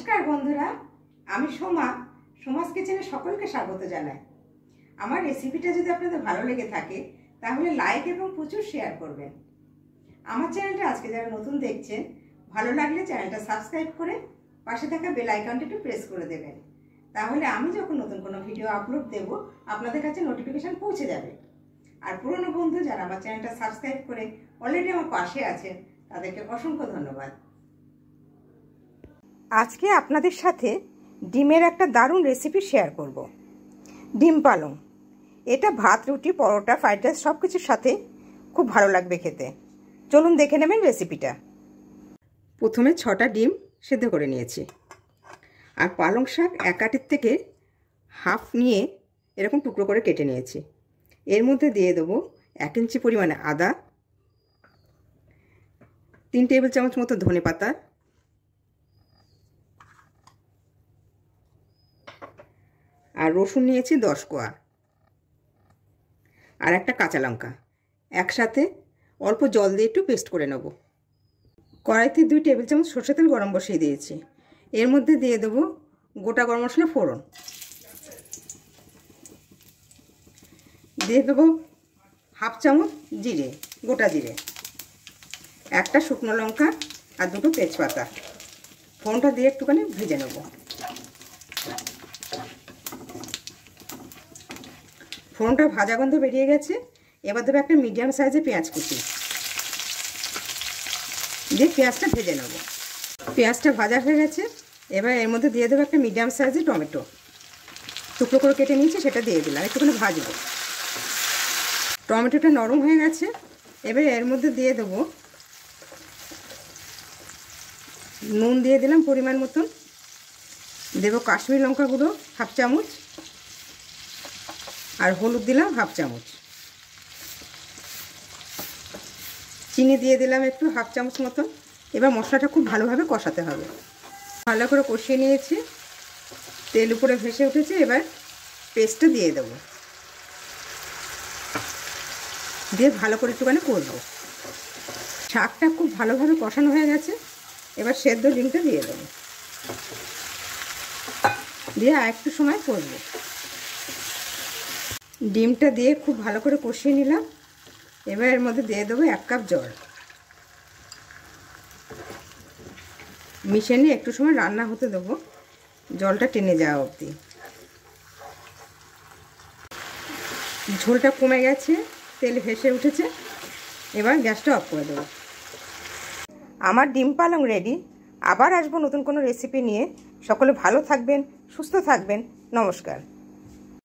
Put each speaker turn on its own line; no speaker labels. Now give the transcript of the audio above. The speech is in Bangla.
নমস্কার বন্ধুরা, আমি সোমাস কিচেনে সকলকে স্বাগত জানাই। আমার রেসিপিটা যদি আপনাদের ভালো লেগে থাকে তাহলে লাইক এবং প্রচুর শেয়ার করবেন। আমার চ্যানেলটা আজকে যারা নতুন দেখছেন, ভালো লাগলে চ্যানেলটা সাবস্ক্রাইব করে পাশে থাকা বেল আইকনটা একটু প্রেস করে দেবেন। তাহলে আমি যখন নতুন কোনো ভিডিও আপলোড দেব আপনাদের কাছে নোটিফিকেশান পৌঁছে যাবে। আর পুরনো বন্ধু যারা আমার চ্যানেলটা সাবস্ক্রাইব করে অলরেডি আমার পাশে আছেন তাদেরকে অসংখ্য ধন্যবাদ। আজকে আপনাদের সাথে ডিমের একটা দারুণ রেসিপি শেয়ার করব। ডিম পালং, এটা ভাত, রুটি, পরোটা, ফ্রাইড রাইস সব কিছুর সাথে খুব ভালো লাগবে খেতে। চলুন দেখে নেবেন রেসিপিটা। প্রথমে 6টা ডিম সেদ্ধ করে নিয়েছি, আর পালং শাক এক আটির থেকে হাফ নিয়ে এরকম টুকরো করে কেটে নিয়েছি। এর মধ্যে দিয়ে দেবো 1 ইঞ্চি পরিমাণে আদা, 3 টেবিল চামচ মতো ধনে পাতা, আর রসুন নিয়েছি 10 কোয়া, আর একটা কাঁচা লঙ্কা। একসাথে অল্প জল দিয়ে একটু পেস্ট করে নেব। কড়াইতে 2 টেবিল চামচ সরষের তেল গরম বসিয়ে দিয়েছি। এর মধ্যে দিয়ে দেবো গোটা গরম মশলা ফোড়ন, দিয়ে দেবো হাফ চামচ জিরে, গোটা জিরে, একটা শুকনো লঙ্কা আর 2টো তেজপাতা। ফোড়নটা দিয়ে একটুখানি ভেজে নেব। ফোড়নটা ভাজা গন্ধ বেরিয়ে গেছে। এবার দেবো একটা মিডিয়াম সাইজে পেঁয়াজ কুচি, দিয়ে পেঁয়াজটা ভেজে নেব। পেঁয়াজটা ভাজা হয়ে গেছে। এবার এর মধ্যে দিয়ে দেবো একটা মিডিয়াম সাইজে টমেটো, টুকরো করে কেটে নিয়েছি, সেটা দিয়ে দিলাম। একটুখানি ভাজবো। টমেটোটা নরম হয়ে গেছে। এবার এর মধ্যে দিয়ে দেবো নুন, দিয়ে দিলাম পরিমাণ মতন, দেবো কাশ্মীরি লঙ্কা গুঁড়ো হাফ চামচ, আর হলুদ দিলাম হাফ চামচ, চিনি দিয়ে দিলাম একটু হাফ চামচ মতন। এবার মশলাটা খুব ভালোভাবে কষাতে হবে। ভালো করে কষিয়ে নিয়েছি, তেল উপরে ভেসে উঠেছে। এবার পেস্টটা দিয়ে দেবো, দিয়ে ভালো করে একটুখানি কষবো। শাকটা খুব ভালোভাবে কষানো হয়ে গেছে। এবার সেদ্ধ ডিমটা দিয়ে দেবো, দিয়ে আর একটু সময় কষবো। ডিমটা দিয়ে খুব ভালো করে কষিয়ে নিলাম। এবার এর মধ্যে দিয়ে দেবো 1 কাপ জল, মিশিয়ে নিয়ে একটু সময় রান্না হতে দেবো, জলটা টেনে যাওয়া অবধি। ঝোলটা কমে গেছে, তেল ভেসে উঠেছে। এবার গ্যাসটা অফ করে দেবো। আমার ডিম পালং রেডি। আবার আসবো নতুন কোনো রেসিপি নিয়ে। সকলে ভালো থাকবেন, সুস্থ থাকবেন। নমস্কার।